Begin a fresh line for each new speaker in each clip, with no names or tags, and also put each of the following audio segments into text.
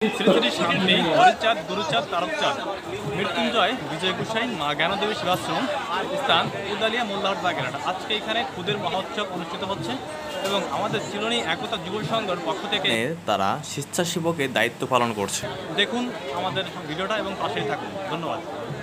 শ্রী শ্রী সামনে হরিচাঁদ গুরুচাঁদ তারকচাঁদ মৃত্যুঞ্জয় বিজয় গোসাই মা জ্ঞানদেবী শিবাশ্রম স্থান উদালিয়া মোল্লাহাট বাগেরহাট। আজকে এখানে ক্ষুদের মহোৎসব অনুষ্ঠিত হচ্ছে এবং আমাদের চিরুনি একতা যুব সংঘের পক্ষ থেকে
তারা স্বেচ্ছাসেবকের দায়িত্ব পালন করছে।
দেখুন আমাদের ভিডিওটা এবং পাশেই থাকুন। ধন্যবাদ।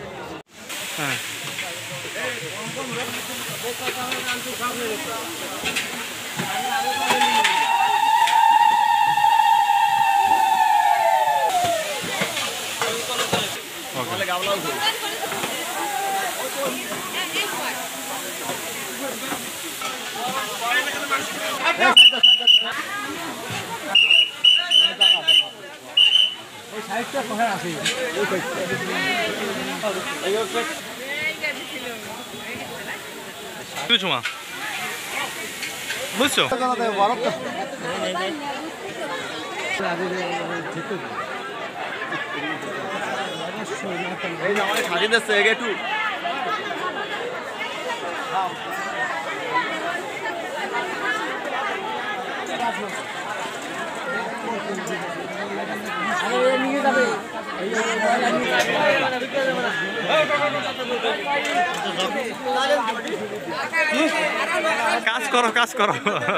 বুঝছো
নিয়ে যাবে
কাজ করো কাজ করো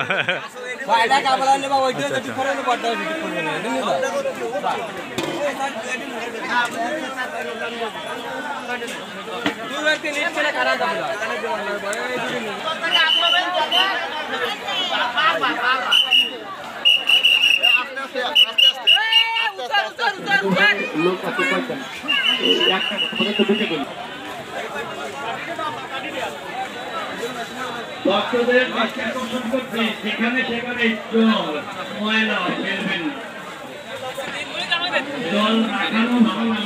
ভক্তদের দৃষ্টি আকর্ষণ করতে যেখানে সেখানে জল ময়লা ফেলবেন, জল রাখানো ভালো না।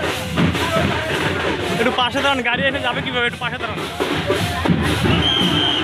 একটু পাশে দাঁড়ান, গাড়ি এসে যাবে কিভাবে, একটু পাশে দাঁড়ান।